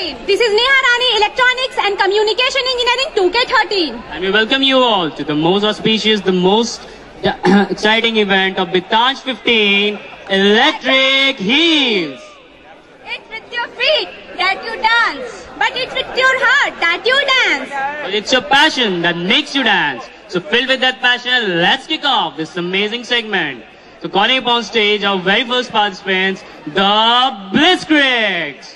13. This is Neha Rani, Electronics and Communication Engineering 2K13. And we welcome you all to the most auspicious, the most exciting event of BITaansh 15, Electric Heels. It's with your feet that you dance, but it's with your heart that you dance. But it's your passion that makes you dance. So filled with that passion, let's kick off this amazing segment. So calling upon stage our very first participants, the Blitzkrigs.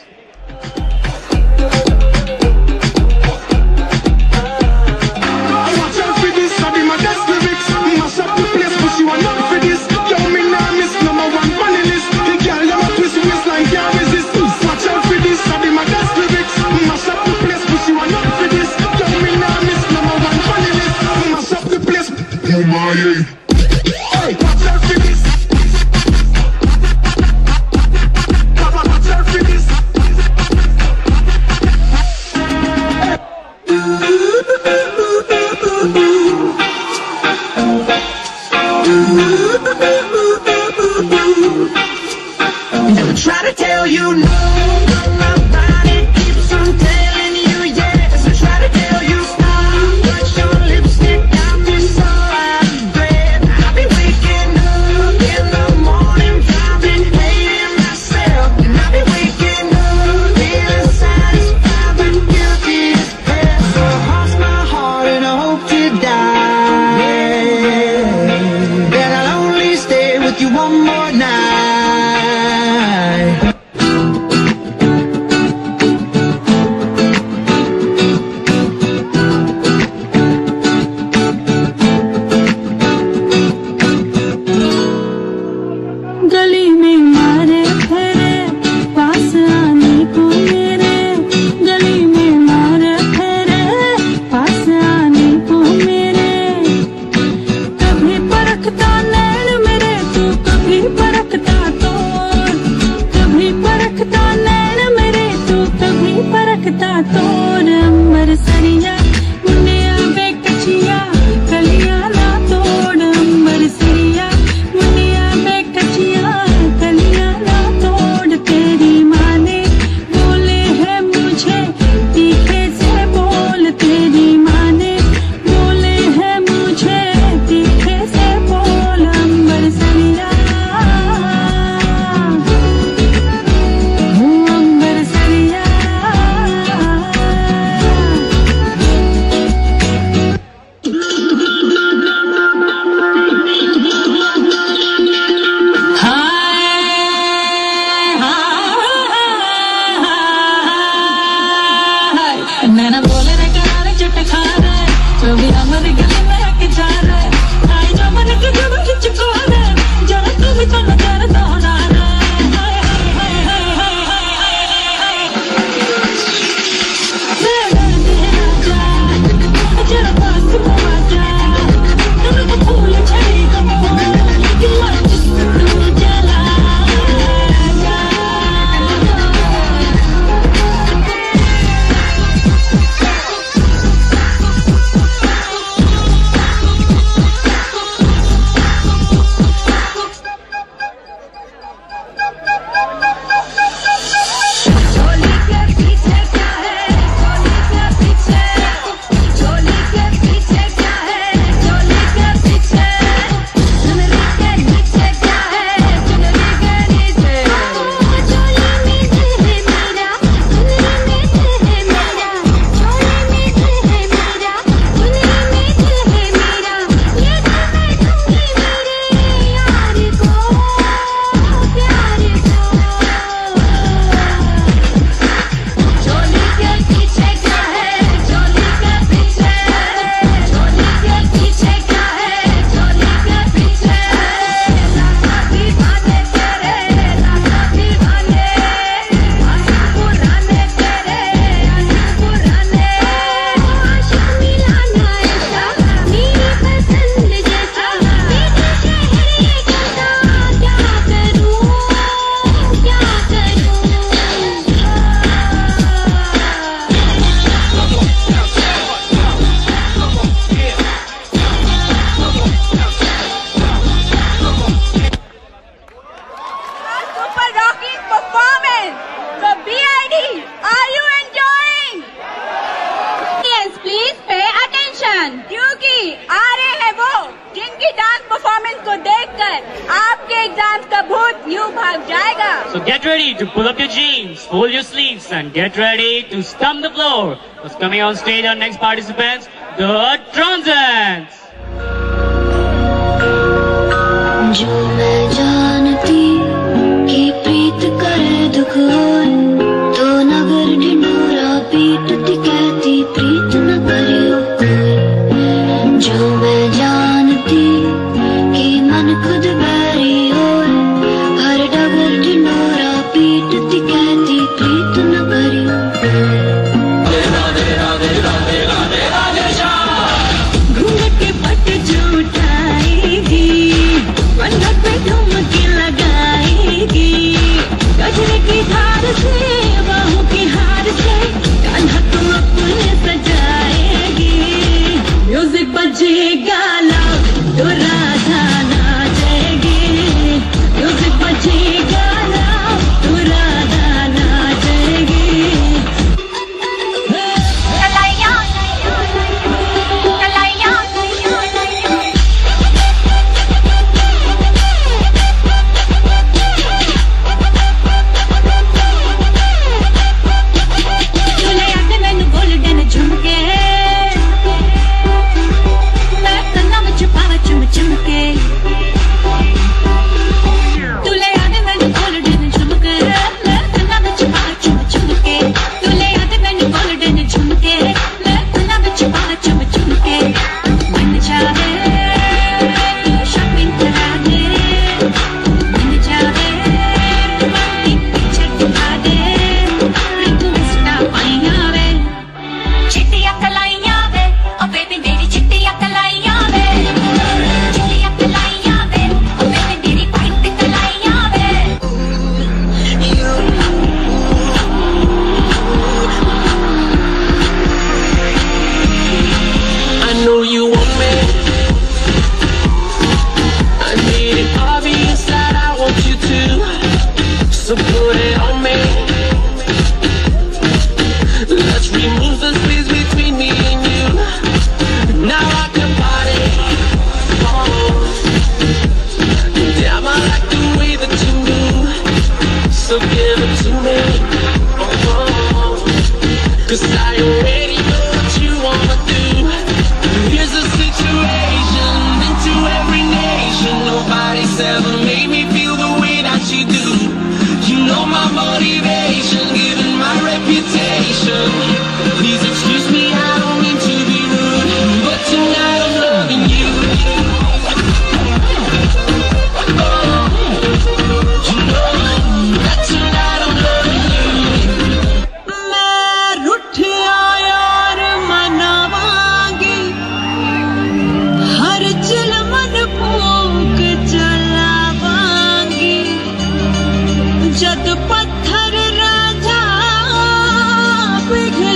Never try to tell you no, my body keeps on telling you yes. I try to tell you stop, but your lipstick got me so out of breath. I'll be waking up in the morning, probably hating myself. And I'll be waking up feeling satisfied but guilty as hell. So I cross my heart and I hope to die, yeah. Then I'll only stay with you one more night. गली में मारे फेरे पास आने को मेरे, गली में मारे फेरे पास आने को मेरे। कभी परखता नैन मेरे तू, कभी परख एग्जाम का भूत यूं भाग जाएगा। So get ready to pull up your jeans, fold your sleeves, and get ready to stomp the floor. What's coming on stage, our next participants, the Transits. जो मैं जानती कि प्रीत करे दुख होए, तो नगर ढिंढोरा पीटती कहती प्रीत न करियो कोई। जो मैं जानती कि मन खुद बैरी होए, हर डगर ढिंढोरा पीटती कहती प्रीत न करियो कोई। घूंघट के पट जो उठाएगी, पंडत पे ठुमकी लगाएगी, गजरे की धार से बाहों की हार से कान्हा तुम अपने सजाएगी। म्यूजिक बजेगा लाउड तो राधा नाचेगी, म्यूजिक बजेगा लाउड तो राधा नाचेगी। जद पत्थर राजा पिघल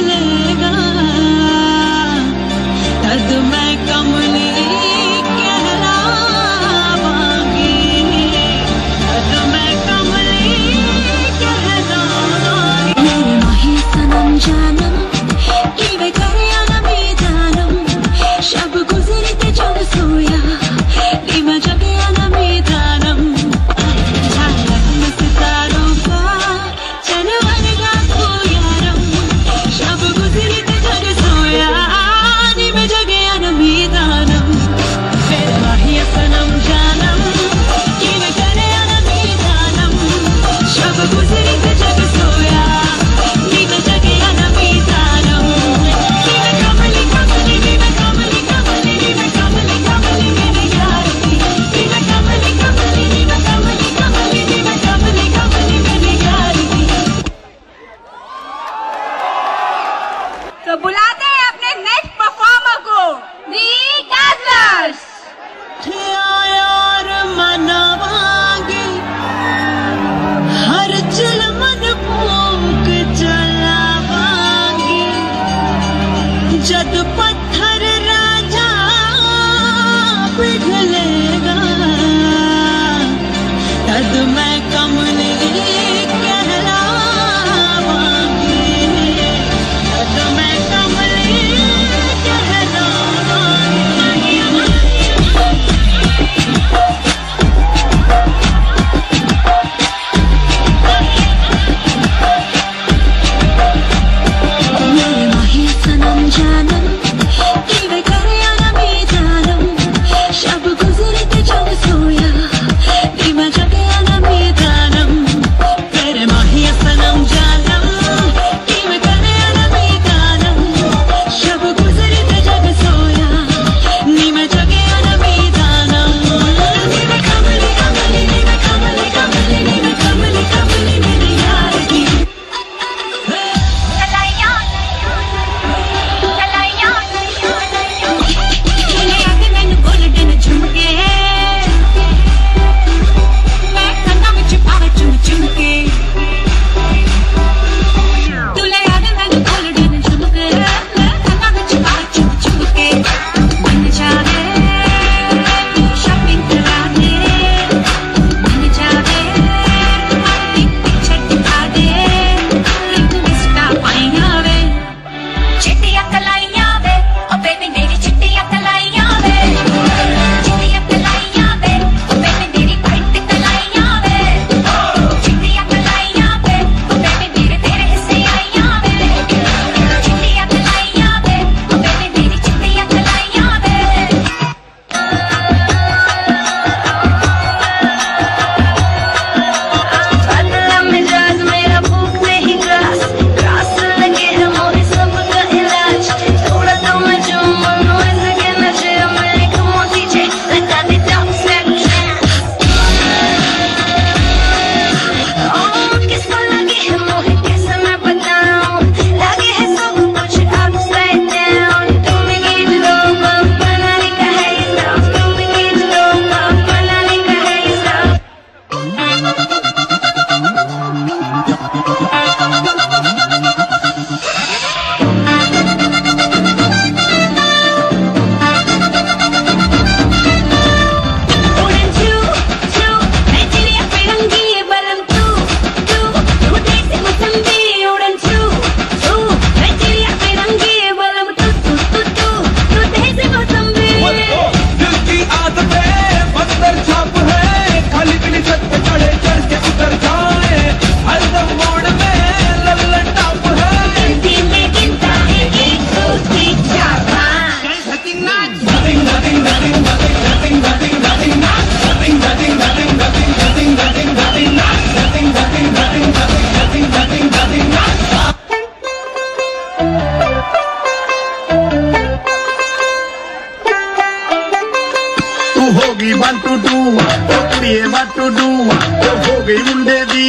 टू कुड़िए what to do हो गई मुंडे दी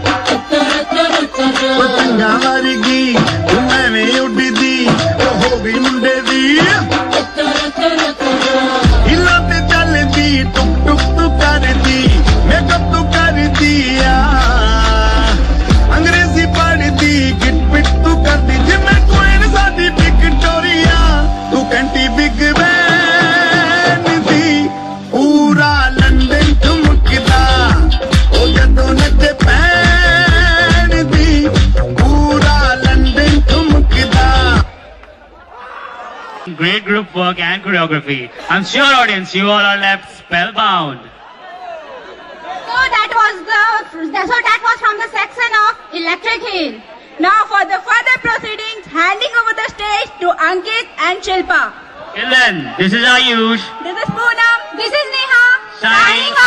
चंगा वर्गी तू एवें उड्डी दी हो गई मुंडे दी हिला ते चलदी टुक टुक तू करदी मेकअप तू कर दिया अंग्रेजी पढ़दी किट पिट तू करदी जिम्मे क्वीन साडी विक्टोरिया तू कंटी बिग बैन दी पूरा लंदन ठुमकदा ओ जदों नचे पैन दी पूरा लंदन ठुमकदा. Great group work and choreography. I'm sure, audience, you all are left spellbound. So that was from the section of Electric Hill. Now for the further proceedings, handing over the stage to Ankit and Shilpa. Till then, this is Ayush. This is Poonam. This is Neha. Signing